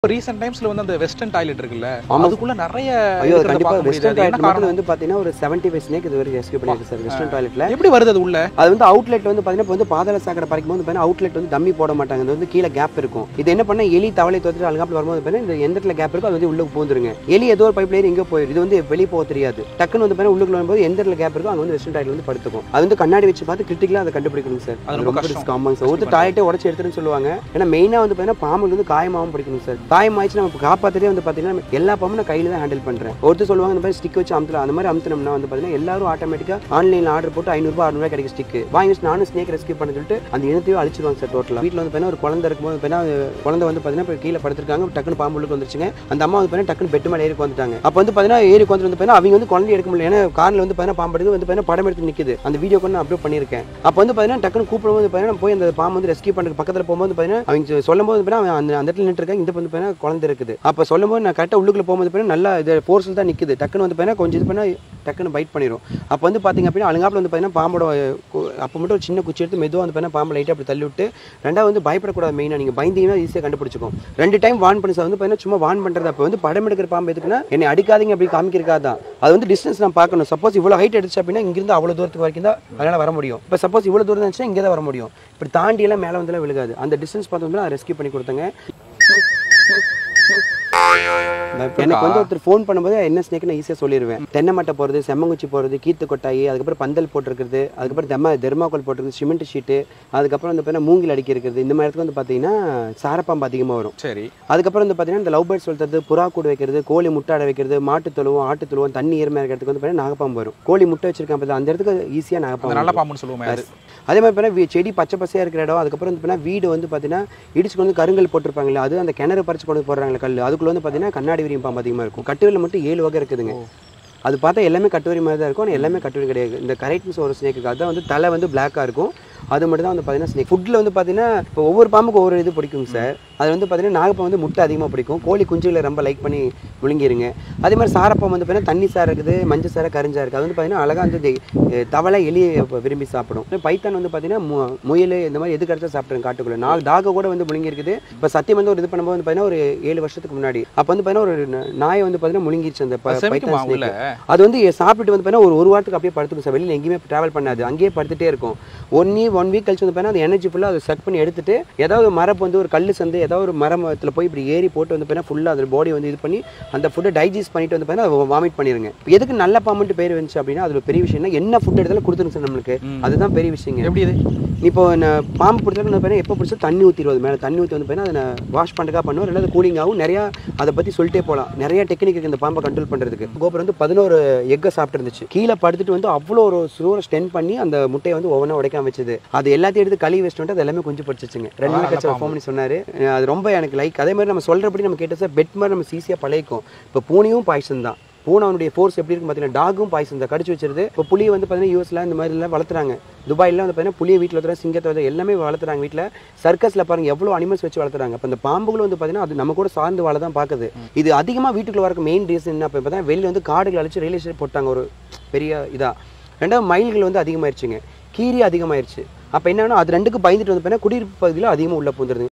Recent டைம்ஸ்ல வந்து அந்த வெஸ்டர்ன் டாய்லெட் இருக்குல்ல அதுக்குள்ள நிறைய கண்டிப்பா வெஸ்டர்ன் டாய்லெட் மட்டும் வந்து பாத்தீங்கன்னா ஒரு 75 ஸ்னேக் இது வரைக்கும் ரெஸ்க்யூ பண்ணிருக்கு சார் வெஸ்டர்ன் டாய்லெட்ல. எப்படி வருது அது உள்ள? அது வந்து அவுட்லெட் வந்து பாத்தீங்கன்னா இப்போ வந்து பாதாள சாக்கடை பறிக்கும் போது பாத்தீங்கன்னா அவுட்லெட் வந்து டம்மி போட மாட்டாங்க. அது வந்து கீழ கேப் இருக்கும். இது என்ன பண்ணா எலி தவளை தோத்துட்டு அலங்காப்புல வரும்போது பாத்தீங்கன்னா இந்த எந்த இடத்துல கேப் இருக்கோ அது வந்து உள்ள போந்துருங்க. எலி ஏதோ ஒரு பைப் லைன் எங்க போயிடும். இது வந்து வெளிய போக தெரியாது. டக்குன்னு வந்து பாத்தீங்கன்னா உள்ளுக்குள்ள வரும்போது எந்த இடத்துல கேப் இருக்கோ அங்க வந்து வெஸ்டர்ன் டாய்லெட் வந்து படுத்துக்கும். அது வந்து கண்ணாடி வச்சு பார்த்து கிரிட்டிக்கலா அதை கண்டுபிடிக்கணும் சார். அது ரொம்ப ரிஸ்க். ஆமாங்க சார். ஒரு டாய்லெட்டை உடைச்சு எடுத்துன்னு சொல்லுவாங்க. ஏன்னா மெயினா வந்து பாத்தீங்கன்னா பாம்புல வந்து காயமாவும் பிடிக்கணும் சார். காயமாயிடுச்சு நம்ம காப்பாத்திட்டே வந்து பாத்தீங்கன்னா எல்லா பாம்பும் நான் கையில தான் ஹேண்டில் பண்றேன். ஒருத்தர் சொல்லுவாங்க இந்த மாதிரி ஸ்டிக் வச்சு அமுத்தலாம். அந்த மாதிரி அமுத்தினோம்னா வந்து பாத்தீங்கன்னா எல்லாரும் ஆட்டோமேட்டிக்கா ஆன்லைன்ல ஆர்டர் போட்டு 500 ரூபாய் 600 ரூபாய் கிடைக்கும் ஸ்டிக் வாங்கி நானும் ஸ்னேக் ரெஸ்க்யூ பண்ண சொல்லிட்டு அந்த இனத்தையும் அழிச்சிருவாங்க சார். டோட்டலா வீட்டுல வந்து பாத்தீங்கன்னா ஒரு குழந்தை இருக்கும்போது குழந்தை வந்து பாத்தீங்கன்னா கீழே படுத்திருக்காங்க. டக்குன்னு பாம்பு உள்ளுக்கு வந்துருச்சுங்க. அந்த அம்மா வந்து பாத்தீங்கன்னா டக்குன்னு பெட் மேல ஏறி வந்துட்டாங்க. அப்ப வந்து பாத்தீங்கன்னா ஏறி வந்து பாத்தீங்கன்னா அவங்க வந்து குழந்தை எடுக்க முடியல. ஏன்னா கார்ல வந்து பாத்தீங்கன்னா பாம்பு எடுத்து வந்து பாத்தீங்கன்னா படம் எடுத்து நிக்குது. அந்த வீடியோ கூட நான் அப்லோட் பண்ணிருக்கேன். அப்ப வந்து பாத்தீங்கன்னா டக்குன்னு கூப்பிடும்போது பாத்தீங்கன்னா போய் அந்த பாம்பு வந்து ரெஸ்க்யூ பண்றதுக்கு பக்கத்துல போகும்போது பாத்தீங்கன்னா அவங்க சொல்லும்போது பாத்தீங்கன்னா அந்த இடத்துல நின்று இருக்காங்க. இந்த வந்து பாத்தீங்கன்னா குழந்தை இருக்குது. அப்ப சொல்லும்போது நான் கரெக்டா உள்ளுக்குள்ள போகும்போது நல்லா இது ஃபோர்ஸ்ல தான் நிக்குது. டக்குன்னு வந்து பாத்தீங்கன்னா கொஞ்சம் இது பண்ணா டக்குன்னு பைட் பண்ணிரும். அப்ப வந்து பாத்தீங்க அப்படின்னா அலங்காப்புல வந்து பாத்தீங்கன்னா பாம்போட அப்ப மட்டும் ஒரு சின்ன குச்சி எடுத்து மெதுவா வந்து பாத்தீங்கன்னா பாம்பு லைட்டா அப்படி தள்ளி விட்டு ரெண்டாவது வந்து பயப்படக்கூடாது. மெயினா நீங்க பயந்தீங்கன்னா ஈஸியா கண்டுபிடிச்சுக்கும். 2 டைம் வார்ன் பண்ணி சார் வந்து பாத்தீங்கன்னா சும்மா வார்ன் பண்றது. அப்ப வந்து படம் எடுக்கிற பாம்பு எதுக்குன்னா என்னை அடிக்காதீங்க அப்படி காமிக்கிறதுக்காக. அது வந்து டிஸ்டன்ஸ் நான் பார்க்கணும். சப்போஸ் இவ்வளவு ஹைட் எடுத்து அப்படின்னா இங்கிருந்து அவ்வளவு தூரத்துக்கு வரைக்கும் தான் அதனால வர முடியும். இப்ப சப்போஸ் இவ்வளவு தூரம் இருந்துச்சுன்னா இங்கே தான் வர முடியும். இப்படி தாண்டி எல்லாம் மேல வந்து விழுகாது. அந்த டிஸ்டன்ஸ் பார்த்தோம்னா ரெஸ்க்யூ பண்ணி கொடுத்தாங்க. எனக்கு வந்து ஒருத்தர் ஃபோன் பண்ணும்போது என்ன ஸ்னேக் நான் ஈஸியாக சொல்லிடுவேன். தென்னை மட்டை போகிறது, செம்மங்குச்சி போகிறது, கீத்து கொட்டாயி, அதுக்கப்புறம் பந்தல் போட்டிருக்கிறது, அதுக்கப்புறம் தெர்மாக்கோல் போட்டிருக்குது, சிமெண்ட் ஷீட்டு, அதுக்கப்புறம் வந்து பார்த்தீங்கன்னா மூங்கில் அடிக்க இருக்கிறது. இந்த மாதிரி இடத்துல வந்து பார்த்தீங்கன்னா சாரப்பாம்பு அதிகமாக வரும். சரி. அதுக்கப்புறம் வந்து பார்த்தீங்கன்னா இந்த லவ் பேர்ட்ஸ் சொல்றது, புறா கூடு வைக்கிறது, கோழி முட்டை அடை வைக்கிறது, மாட்டு தொழுவம், ஆட்டு தொழுவம், தண்ணி ஏறுமையாக இருக்கிறதுக்கு வந்து பார்த்தீங்கன்னா நாகப்பாம்பு வரும். கோழி முட்டை வச்சிருக்காங்க அந்த இடத்துக்கு ஈஸியாக நாகப்பாம்பு நல்ல பாம்புன்னு சொல்லுவோம். அதே மாதிரி பார்த்தீங்கன்னா செடி பச்சை பசையாக இருக்கிற இடம். அதுக்கப்புறம் வந்து பார்த்தீங்கன்னா வீடு வந்து பார்த்தீங்கன்னா இடிச்சுக்கு வந்து கருங்கல் போட்டிருப்பாங்களே அது அந்த கிணறு பறிச்சு கொண்டு போடுறாங்களே கல் அதுக்குள்ள வந்து பார்த்தீங்கன்னா கண்ணாடி விரியும் பாம்பு அதிகமாக இருக்கும். கட்டுவரில் மட்டும் 7 வகை இருக்குதுங்க. அது பார்த்தா எல்லாமே கட்டுவரி மாதிரி தான் இருக்கும். ஆனால் எல்லாமே கட்டுவரி கிடையாது. இந்த கரைட்னஸ் ஒரு ஸ்னேக் இருக்குது. அதுதான் வந்து தலை வந்து பிளாக்காக இருக்கும். அது மட்டும் தான் வந்து பார்த்தீங்கன்னா ஸ்னேக் ஃபுட்டில் வந்து பார்த்தீங்கன்னா இப்போ ஒவ்வொரு பாம்புக்கு ஒவ்வொரு இது பிடிக்கும் சார். அது வந்து பார்த்தீங்கன்னா நாகப்பாம்பு வந்து முட்டை அதிகமாக பிடிக்கும். கோழி குஞ்சுகளை ரொம்ப லைக் பண்ணி முழுங்கிருங்க. அதே மாதிரி சாரப்பாம்பு வந்து பார்த்தீங்கன்னா தண்ணி சாரை இருக்குது, மஞ்சள் சாரை, கரிஞ்சா இருக்குது. அது வந்து பார்த்தீங்கன்னா அழகாக வந்து தவளை எலியை விரும்பி சாப்பிடும். பைத்தான் வந்து பார்த்தீங்கன்னா முயல் இந்த மாதிரி எது கிடைச்சா சாப்பிட்றேன் காட்டுக்குள்ள 4 டாக கூட வந்து முழுங்கி இருக்குது. இப்போ சத்தியம் வந்து ஒரு இது பண்ணும்போது வந்து பார்த்தீங்கன்னா ஒரு 7 வருஷத்துக்கு முன்னாடி அப்போ வந்து பார்த்தீங்கன்னா ஒரு நாயை வந்து பார்த்தீங்கன்னா முழுங்கிருச்சு அந்த பைத்தான் ஸ்னேக். அது வந்து சாப்பிட்டு வந்து பார்த்தீங்கன்னா ஒரு வாரத்துக்கு அப்படியே படுத்துக்கும் சார். வெளியில் எங்கேயுமே ட்ராவல் பண்ணாது. அங்கேயே படுத்துட்டே இருக்கும். 1 வீக் கழிச்சு வந்து பார்த்தீங்கன்னா அந்த எனர்ஜி ஃபுல்லாக அதை செக் பண்ணி எடுத்துட்டு ஏதாவது மரப்பு வந்து ஒரு கல் சந்து ஏதாவது ஒரு மரத்தில் போய் இப்படி ஏறி போட்டு வந்து பார்த்தீங்கன்னா ஃபுல்லாக அதில் பாடி வந்து இது பண்ணி அந்த ஃபுட்டை டைஜஸ்ட் பண்ணிட்டு வந்து பார்த்தீங்கன்னா வாமிட் பண்ணிருங்க. எதுக்கு நல்ல பாம்புன்ட்டு பேர் வந்துச்சு அப்படின்னா அதில் பெரிய விஷயம்னா என்ன ஃபுட் எடுத்தாலும் கொடுத்துருங்க சார் நம்மளுக்கு. அதுதான் பெரிய விஷயங்க. எப்படி இது இப்போ பாம்பு பிடிச்சாலும் வந்து எப்போ பிடிச்சா தண்ணி ஊற்றிடுவது மேலே தண்ணி ஊற்றி வந்து பார்த்தீங்கன்னா அதை வாஷ் பண்ணுறதுக்காக பண்ணுவோம். ரெண்டாவது கூலிங் ஆகும். நிறையா அதை பற்றி சொல்லிட்டே போகலாம். நிறைய டெக்னிக் இருக்குது இந்த பாம்பை கண்ட்ரோல் பண்ணுறதுக்கு. கோபுரம் வந்து 11 எக்கை சாப்பிட்டு இருந்துச்சு. கீழே படுத்துட்டு வந்து அவ்வளோ ஒரு ஸ்லோரை ஸ்டென் பண்ணி அந்த முட்டையை வந்து ஒவ்வொன்றா உடைக்காம வச்சது. அது எல்லாத்தையும் எடுத்து கழுவி வச்சுட்டு அது எல்லாமே கொஞ்சம் படிச்சிச்சுங்க. 2 நாள் கழிச்சு ஃபோன் பண்ணி சொன்னாரு. அது ரொம்ப எனக்கு லைக். அதே மாதிரி நம்ம சொல்றபடி நம்ம கேட்ட சார் பெட் மாதிரி நம்ம ஈஸியாக பழகிக்கும். இப்போ பூனையும் பாய்சன் தான். பூனை அவனுடைய ஃபோர்ஸ் எப்படி இருக்கு பார்த்தீங்கன்னா டாகும் பாய்சன் தான் கடிச்சு வச்சிருது. இப்போ புளியை வந்து பார்த்தீங்கன்னா யூஎஸ்ல இந்த மாதிரி எல்லாம் வளர்த்துறாங்க. துபாயில வந்து பார்த்தீங்கன்னா புளியை வீட்டில் வளர்த்துறாங்க, சிங்கத்தை வந்து எல்லாமே வளர்த்துறாங்க வீட்டில். சர்க்கஸ்ல பாருங்க எவ்வளோ அனிமல்ஸ் வச்சு வளர்த்துறாங்க. இப்போ இந்த பாம்புகளும் வந்து பார்த்தீங்கன்னா அது நம்ம கூட சார்ந்து வாழ தான் பார்க்குது. இது அதிகமாக வீட்டுக்குள்ள வரக்கு மெயின் ரீசன் என்ன பார்த்தீங்கன்னா வெளியில் வந்து காடுகள் அழிச்சு ரியல் எஸ்டேட் போட்டாங்க ஒரு பெரிய இதா. ரெண்டாவது மயில்கள் வந்து அதிகமாயிருச்சுங்க, கீரி அதிகமாயிருச்சு. அப்போ என்னன்னா அது ரெண்டுக்கு பயந்துட்டு வந்து பார்த்தீங்கன்னா குடியிருப்பு பகுதியில் அதிகமாக உள்ள பூந்துருது.